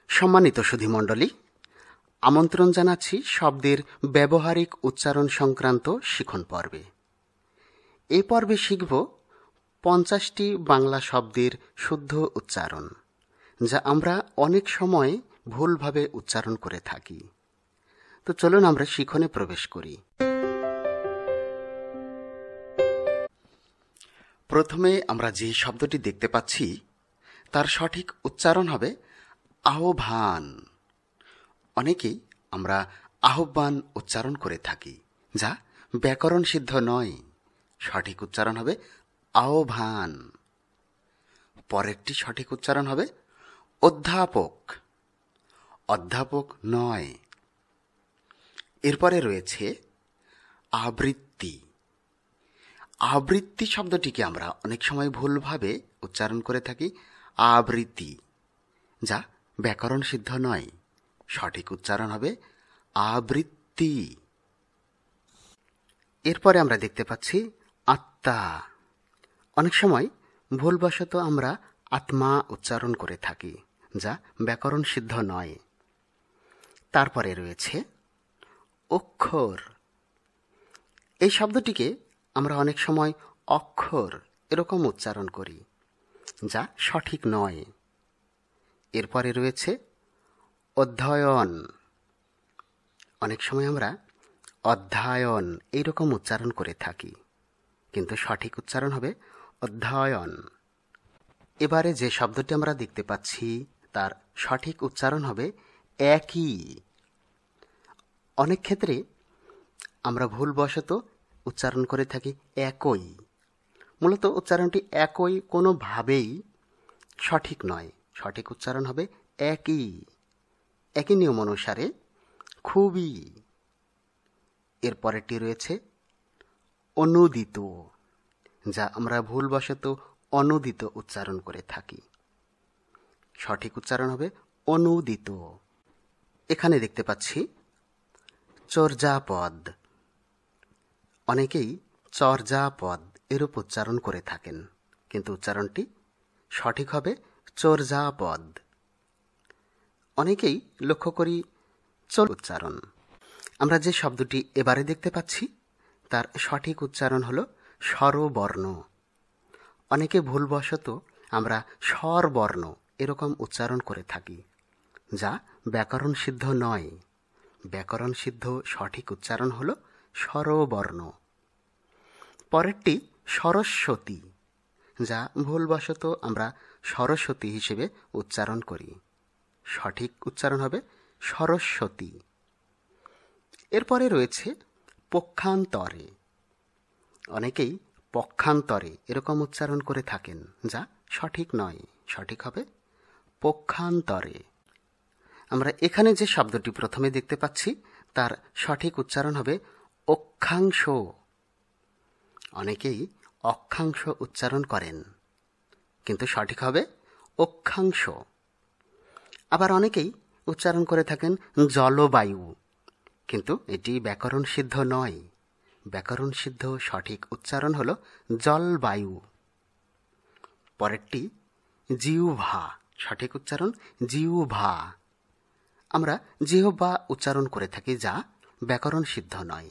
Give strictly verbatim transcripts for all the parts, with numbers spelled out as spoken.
সম্মানিত সুধীমণ্ডলী, আমন্ত্রণ জানাচ্ছি শব্দের ব্যবহারিক উচ্চারণ সংক্রান্ত শিখন পর্বে। এই পর্বে শিখব পঞ্চাশটি বাংলা শব্দের শুদ্ধ উচ্চারণ, যা আমরা অনেক সময় ভুলভাবে উচ্চারণ করে থাকি। তো চলুন আমরা শিখনে প্রবেশ করি। প্রথমে আমরা যে শব্দটি দেখতে পাচ্ছি তার সঠিক উচ্চারণ হবে আহ্বান। অনেকেই আমরা আহ্বান উচ্চারণ করে থাকি, যা ব্যাকরণ সিদ্ধ নয়। সঠিক উচ্চারণ হবে আহ্বান। পরেরটি সঠিক উচ্চারণ হবে অধ্যাপক। অধ্যাপক নয়। এরপরে রয়েছে আবৃত্তি। আবৃত্তি শব্দটিকে আমরা অনেক সময় ভুলভাবে উচ্চারণ করে থাকি আবৃত্তি, যা ব্যাকরণ সিদ্ধ নয়। সঠিক উচ্চারণ হবে আবৃত্তি। এরপরে আমরা দেখতে পাচ্ছি আত্মা। অনেক সময় ভুলবশত আমরা আত্মা উচ্চারণ করে থাকি, যা ব্যাকরণ সিদ্ধ নয়। তারপরে রয়েছে অক্ষর। এই শব্দটিকে আমরা অনেক সময় অক্ষর এরকম উচ্চারণ করি, যা সঠিক নয়। এরপরে রয়েছে অধ্যয়ন। অনেক সময় আমরা অধ্যয়ন এইরকম উচ্চারণ করে থাকি, কিন্তু সঠিক উচ্চারণ হবে অধ্যয়ন। এবারে যে শব্দটি আমরা দেখতে পাচ্ছি তার সঠিক উচ্চারণ হবে একই। অনেক ক্ষেত্রে আমরা ভুলবশত উচ্চারণ করে থাকি একই। মূলত উচ্চারণটি একই কোনোভাবেই সঠিক নয়। সঠিক উচ্চারণ হবে একই। একই নিয়ম অনুসারে খুবই। এর পরেরটি রয়েছে অনুদিত, যা আমরা ভুলবশত অনুদিত উচ্চারণ করে থাকি। সঠিক উচ্চারণ হবে অনুদিত। এখানে দেখতে পাচ্ছি চর্যাপদ। অনেকেই চর্যাপদ এরূপ উচ্চারণ করে থাকেন, কিন্তু উচ্চারণটি সঠিক হবে চর্যাপদ। অনেকেই লক্ষ্য করি চল উচ্চারণ। আমরা যে শব্দটি এবারে দেখতে পাচ্ছি তার সঠিক উচ্চারণ হল স্বরবর্ণ। অনেকে ভুলবশত আমরা স্বরবর্ণ এরকম উচ্চারণ করে থাকি, যা ব্যাকরণ সিদ্ধ নয়। ব্যাকরণ সিদ্ধ সঠিক উচ্চারণ হল স্বরবর্ণ। পরেরটি সরস্বতী, যা ভুলবশত আমরা সরস্বতী হিসেবে উচ্চারণ করি। সঠিক উচ্চারণ হবে সরস্বতী। এরপরে রয়েছে পক্ষান্তরে। অনেকেই পক্ষান্তরে এরকম উচ্চারণ করে থাকেন, যা সঠিক নয়। সঠিক হবে পক্ষান্তরে। আমরা এখানে যে শব্দটি প্রথমে দেখতে পাচ্ছি তার সঠিক উচ্চারণ হবে অক্ষাংশ। অনেকেই অক্ষাংশ উচ্চারণ করেন, কিন্তু সঠিক হবে অক্ষাংশ। আবার অনেকেই উচ্চারণ করে থাকেন জলবায়ু, কিন্তু এটি ব্যাকরণ সিদ্ধ নয়। ব্যাকরণ সিদ্ধ সঠিক উচ্চারণ হল জলবায়ু। পরেরটি জিহ্বা। সঠিক উচ্চারণ জিহ্বা। আমরা জিহ্বা উচ্চারণ করে থাকি, যা ব্যাকরণ সিদ্ধ নয়।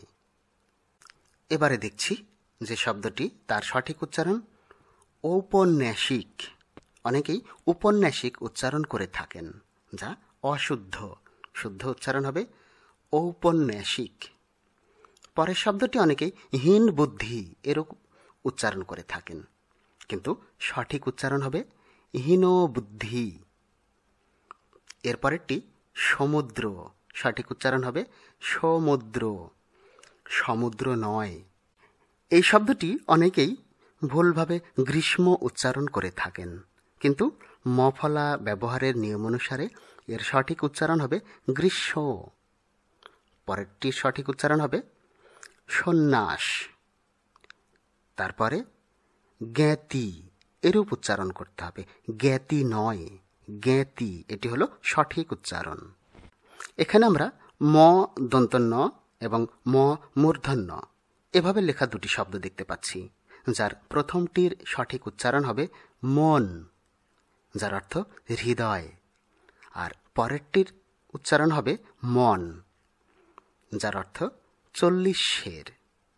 এবারে দেখছি যে শব্দটি তার সঠিক উচ্চারণ ঔপন্যাসিক। অনেকেই উপন্যাসিক উচ্চারণ করে থাকেন, যা অশুদ্ধ। শুদ্ধ উচ্চারণ হবে ঔপন্যাসিক। পরের শব্দটি অনেকেই হীন বুদ্ধি এরকম উচ্চারণ করে থাকেন, কিন্তু সঠিক উচ্চারণ হবে হীন বুদ্ধি। এরপরেরটি সমুদ্র। সঠিক উচ্চারণ হবে সমুদ্র। সমুদ্র নয়। এই শব্দটি অনেকেই ভুলভাবে গ্রীষ্ম উচ্চারণ করে থাকেন, কিন্তু মফলা ব্যবহারের নিয়ম অনুসারে এর সঠিক উচ্চারণ হবে গ্রীষ্ম। পরেরটির সঠিক উচ্চারণ হবে সন্ন্যাস। তারপরে জ্ঞাতি এরূপ উচ্চারণ করতে হবে, জ্ঞাতি নয়, জ্ঞাতি। এটি হলো সঠিক উচ্চারণ। এখানে আমরা ম দন্তন্য এবং ম মূর্ধন্য এভাবে লেখা দুটি শব্দ দেখতে পাচ্ছি, যার প্রথমটির সঠিক উচ্চারণ হবে মন, যার অর্থ হৃদয়, আর পরেরটির উচ্চারণ হবে মন, যার অর্থ চল্লিশ সের।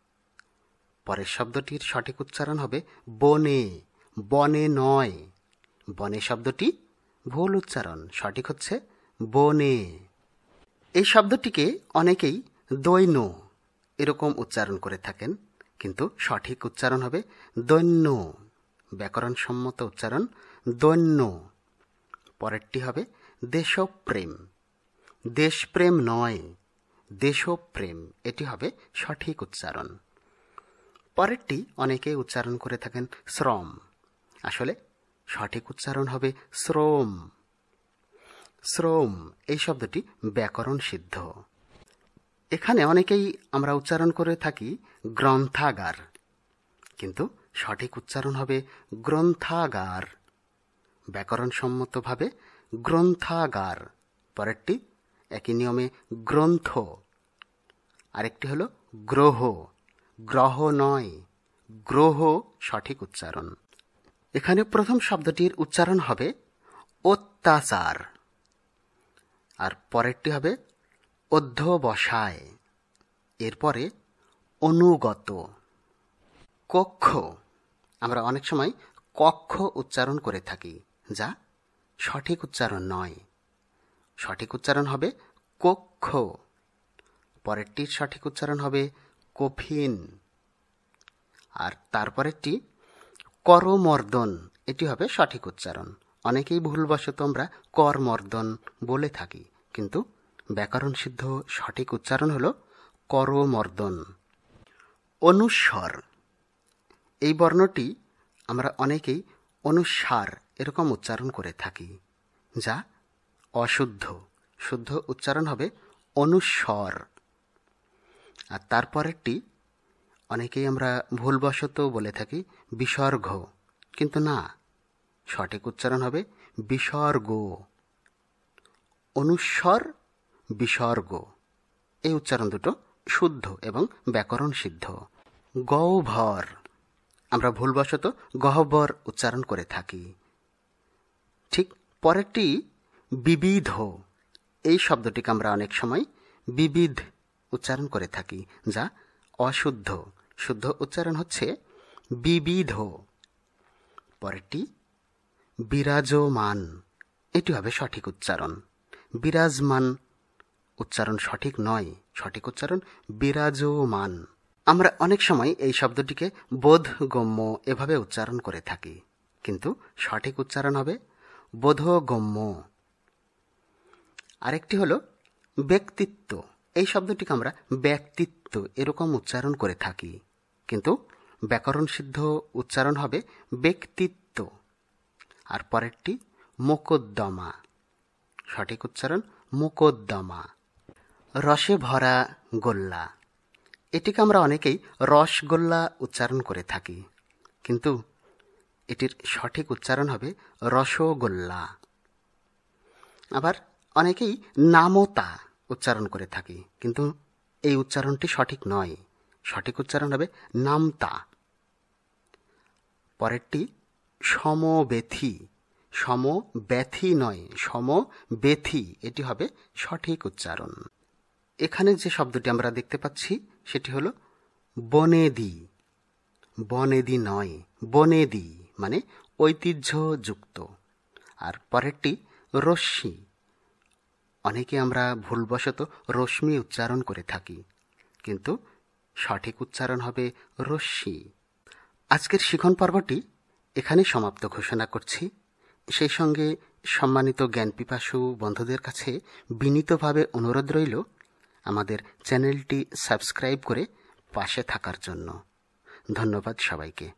পরের শব্দটির সঠিক উচ্চারণ হবে বনে, বনে নয়। বনে শব্দটি ভুল উচ্চারণ, সঠিক হচ্ছে বনে। এই শব্দটিকে অনেকেই দৈন্য এরকম উচ্চারণ করে থাকেন, কিন্তু সঠিক উচ্চারণ হবে দৈন্য। ব্যাকরণসম্মত উচ্চারণ দৈন্য। পরেরটি হবে দেশপ্রেম, দেশপ্রেম নয়, দেশপ্রেম, এটি হবে সঠিক উচ্চারণ। পরেরটি অনেকে উচ্চারণ করে থাকেন শ্রম, আসলে সঠিক উচ্চারণ হবে শ্রম। শ্রম এই শব্দটি ব্যাকরণ সিদ্ধ। এখানে অনেকেই আমরা উচ্চারণ করে থাকি গ্রন্থাগার, কিন্তু সঠিক উচ্চারণ হবে গ্রন্থাগার, ব্যাকরণসম্মতভাবে গ্রন্থাগার। পরেরটি একই নিয়মে গ্রন্থ। আরেকটি হলো গ্রহ, গ্রহ নয়, গ্রহ সঠিক উচ্চারণ। এখানে প্রথম শব্দটির উচ্চারণ হবে অত্যাচার, আর পরেরটি হবে অধ্যবসায়, এরপরে অনুগত। কক্ষ, আমরা অনেক সময় কক্ষ উচ্চারণ করে থাকি, যা সঠিক উচ্চারণ নয়। সঠিক উচ্চারণ হবে কক্ষ। পরেরটির সঠিক উচ্চারণ হবে কফিন, আর তারপরেরটি করমর্দন, এটি হবে সঠিক উচ্চারণ। অনেকেই ভুলবশত আমরা করমর্দন বলে থাকি, কিন্তু ব্যাকরণ সিদ্ধ সঠিক উচ্চারণ হলো করমর্দন। অনুস্বর, এই বর্ণটি আমরা অনেকেই অনুস্বার এরকম উচ্চারণ করে থাকি, যা অশুদ্ধ। শুদ্ধ উচ্চারণ হবে অনুস্বর। আর তারপরেরটি অনেকেই আমরা ভুলবশত বলে থাকি বিসর্গ, কিন্তু না, সঠিক উচ্চারণ হবে বিসর্গ। অনুস্বর, বিসর্গ, এই উচ্চারণ দুটো শুদ্ধ এবং ব্যাকরণ সিদ্ধ। গহ্বর, আমরা ভুলবশত গহ্বর উচ্চারণ করে থাকি। ঠিক পরেরটি বিবিধ, এই শব্দটিকে আমরা অনেক সময় বিবিধ উচ্চারণ করে থাকি, যা অশুদ্ধ। শুদ্ধ উচ্চারণ হচ্ছে বিবিধ। পরেরটি বিরাজমান, এটি হবে সঠিক উচ্চারণ। বিরাজমান উচ্চারণ সঠিক নয়, সঠিক উচ্চারণ বিরাজমান। আমরা অনেক সময় এই শব্দটিকে বোধগম্য এভাবে উচ্চারণ করে থাকি, কিন্তু সঠিক উচ্চারণ হবে বোধগম্য। আরেকটি হলো ব্যক্তিত্ব, এই শব্দটিকে আমরা ব্যক্তিত্ব এরকম উচ্চারণ করে থাকি, কিন্তু ব্যাকরণ সিদ্ধ উচ্চারণ হবে ব্যক্তিত্ব। আর পরেরটি মোকদ্দমা, সঠিক উচ্চারণ মোকদ্দমা। রসে ভরা গোল্লা, এটিকে আমরা অনেকেই রসগোল্লা উচ্চারণ করে থাকি, কিন্তু এটির সঠিক উচ্চারণ হবে রসগোল্লা। আবার অনেকেই নামতা উচ্চারণ করে থাকি, কিন্তু এই উচ্চারণটি সঠিক নয়, সঠিক উচ্চারণ হবে নামতা। পরেরটি সমব্যথী, সমব্যথী নয়, সমব্যথী, এটি হবে সঠিক উচ্চারণ। এখানে যে শব্দটি আমরা দেখতে পাচ্ছি সেটি হলো বনেদি। বনেদি নয়, বনেদি মানে ঐতিহ্যযুক্ত। আর পরেরটি রশ্মি, অনেকে আমরা ভুলবশত রশ্মি উচ্চারণ করে থাকি, কিন্তু সঠিক উচ্চারণ হবে রশ্মি। আজকের শিখন পর্বটি এখানে সমাপ্ত ঘোষণা করছি। সেই সঙ্গে সম্মানিত জ্ঞানপিপাসু বন্ধুদের কাছে বিনীতভাবে অনুরোধ রইল আমাদের চ্যানেলটি সাবস্ক্রাইব করে পাশে থাকার জন্য। ধন্যবাদ সবাইকে।